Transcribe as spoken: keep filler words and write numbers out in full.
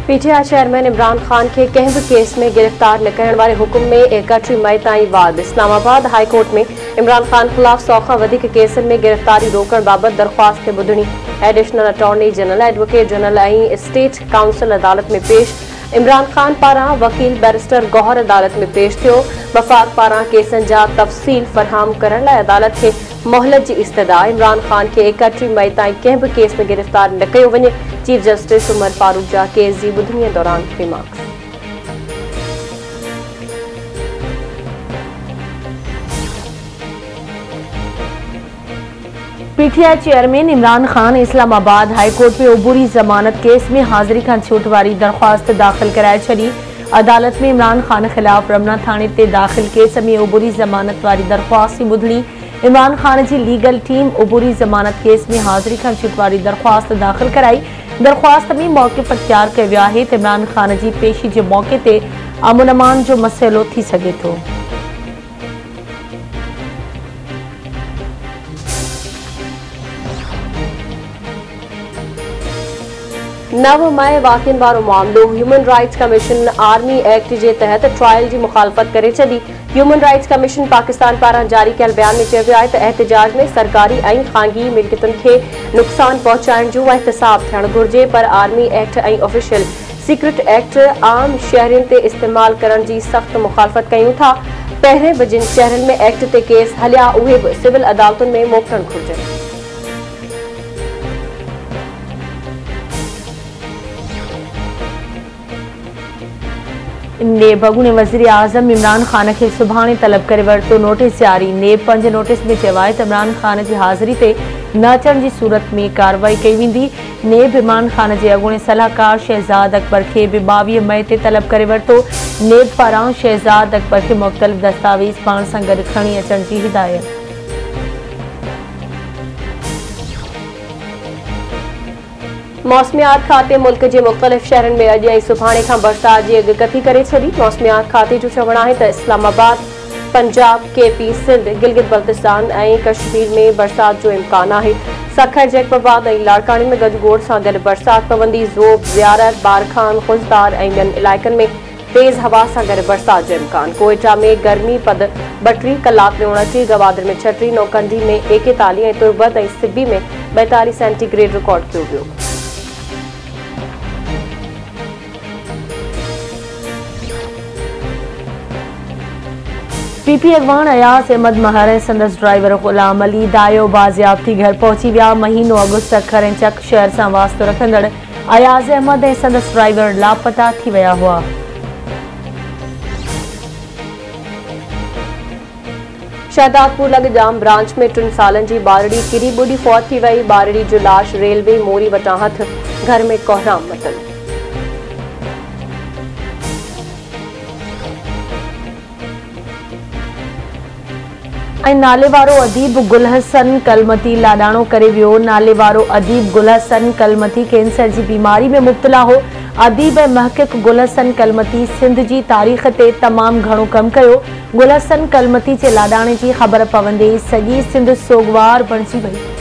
PTI chairman Imran Khan के कंहिं बि case में गिरफ्तार न करण वारे हुकुम में एकटीह मई ताईं वाद। इस्लामाबाद हाई कोर्ट में इमरान खान खिलाफ सौ खां वधीक केसनि में गिरफ्तारी रोकण बाबति दरख़्वास्त खे ॿुधणी। Additional attorney general, advocate general ऐं स्टेट काउंसिल अदालत में पेश। इमरान खान पारां वकील बैरिस्टर गौहर अदालत में पेश थियो। वफ़ाक़ पारां केसनि जा तफ़सील फ़रहाम करण लाइ अदालत खे मोहलत जी इस्तदा। इमरान खान के एकटीह मई ताईं कंहिं बि केस में गिरफ्तार न कयो वञे। चीफ जस्टिस उमर फारूक जा केस जी ॿुधणीअ दौरान remarks. PTI chairman Imran Khan Islamabad high court में अबूरी जमानत केस में हाज़िरी खां छूट वारी दरख़्वास्त दाख़िल कराए छॾी। अदालत में इमरान खान खिलाफ रमना थाने ते दाख़िल केस में अबूरी जमानत वारी दरख़्वास्त जी ॿुधणी। इमरान खान जी लीगल टीम अबूरी जमानत केस में हाज़िरी खां छूट वारी दरख़्वास्त दाख़िल कराई। दरख़्वास्त में मौक़िफ़ इख्तियार कयो वियो आहे त इमरान खान जी पेशी जे मौक़े ते अमन अमान जो मसइलो थी सघे थो। नव मई वाक़िअनि वारो मामिलो। Human rights commission army act जे तहत ट्रायल जी मुखालफ़त करे छॾी। ह्यूमन राइट्स कमीशन पाकिस्तान पारां जारी कयल बयान में चयो वियो आहे त एहतिजाज में सरकारी ऐं ख़ानगी मिल्कियतुनि खे नुक़सान पहुचाइण जो एहतिसाब थियणु घुरिजे, पर आर्मी एक्ट ऐं ऑफिशियल सीक्रेट एक्ट आम शहरियुनि ते इस्तेमाल करण जी सख़्त मुखालफ़त कयूं था। पहिरें बि जिन शहरनि में एक्ट ते केस हलिया उहे बि सिविल अदालतुनि में मोकिलणु घुरिजनि। नेब अॻूणे वज़ीर आज़म इमरान खान खे सुभाणे तलब करे वरितो। नोटिस जारी। नेब पंज नोटिस में चयो आहे त इमरान खान जी हाज़िरी ते न अचण जी सूरत में कार्रवाई कई वेंदी। नेब इमरान खान जे अॻूणे सलाहकार शहज़ाद अकबर खे बि ॿावीह मई ते तलब करे वरितो। नेब पारां शहज़ाद अकबर खे मुख़्तलिफ़ दस्तावेज़ पाण सां गॾु खणी अचण जी हिदायत। मौसमियात खाते मुल्क के मुख़्तलिफ़ शहरनि में अॼु ऐं सुभाणे खां बरसात जी अॻकथी करे छॾी। मौसमियात खाते जो चवणु आहे त इस्लामाबाद, पंजाब, केपी, सिंध, गिलगित बल्तिस्तान ऐं कश्मीर में बरसात जो इम्कान आहे। सखर, जैकबाबाद ऐं लाड़कानी में गॾगोड़ सां गॾु बरसात पवंदी। ज़ोब, ज़ियारत, बारखान, खुशदार ऐं ॿियनि इलाइक़नि में तेज़ हवा सां गॾु बरसात जो इम्कान। कोयटा में गर्मी पद ॿटीह कलाक में उणटीह, गवादर में छटीह, नौकंडी में एकतालीह ऐं तुर्बत ऐं सिब्बी में ॿाएतालीह सेंटीग्रेड रिकॉर्ड कयो वियो। पीपी अगवान अयाज़ अहमद महर ऐं संदसि ड्राइवर ग़ुलाम अली दायो बाज़ियाब थी घर पहुची विया। महीनो अॻु सखर ऐं चक शहर सां वास्तो रखंदड़ अयाज़ अहमद ऐं संदसि ड्राइवर लापता थी विया हुआ। शहदादपुर लगजाम ब्रांच में टिन सालनि जी ॿारड़ी किरी ॿुॾी फौत थी वई। ॿारड़ी जो लाश रेलवे मोरी वटां हथ। घर में कोहराम मतल। ऐं नाले वारो अदीब गुलहसन कलमती लाडाणो करे वियो। नाले वारो अदीब गुलहसन कलमती कैंसर जी बीमारी में मुब्तला हो। अदीब ऐं महक़िक़ गुलहसन कलमती सिंध जी तारीख़ ते तमामु घणो कमु कयो। गुलहसन कलमती जे लाडाणे जी ख़बर पवंदे सॼी सिंध सोगवार बणिजी वई।